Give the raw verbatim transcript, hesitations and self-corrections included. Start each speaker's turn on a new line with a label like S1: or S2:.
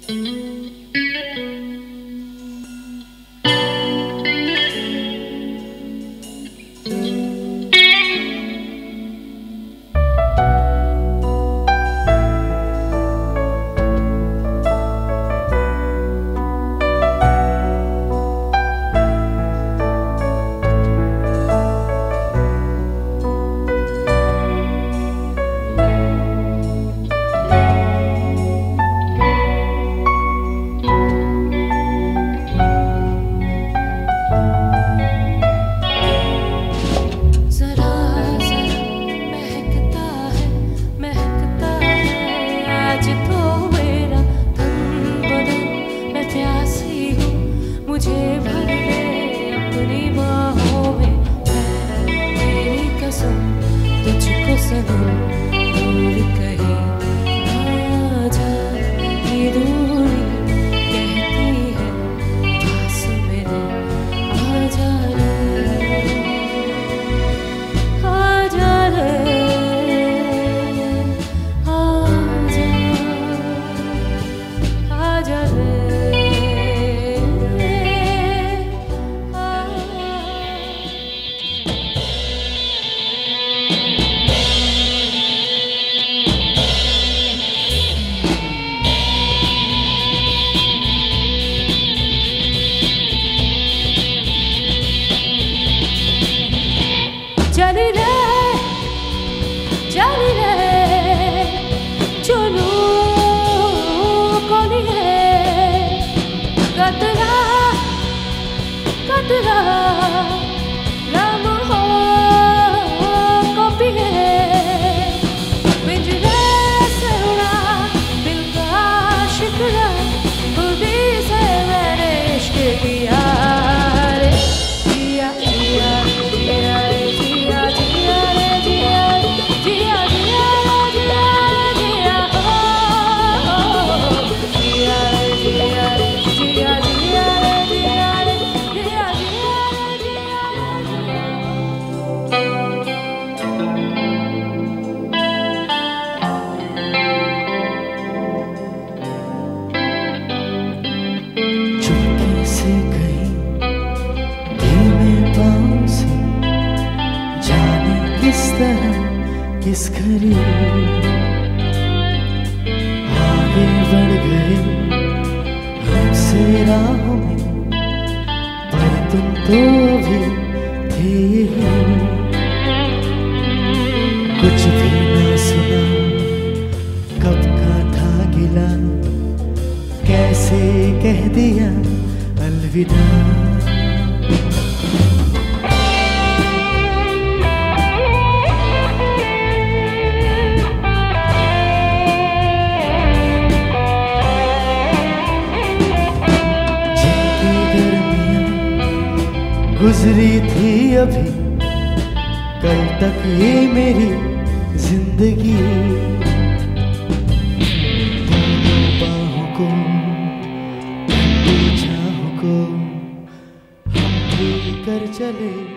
S1: किस घड़ी आगे बढ़ गए हमसे राहों में, पर तुम तो भी थे यही। कुछ भी ना सुना, कब का था गिला, कैसे कह दिया अलविदा। गुजरी थी अभी कल तक ये मेरी जिंदगी, दोनों बाहों को ठंडी छाहों को हम भी कर चले।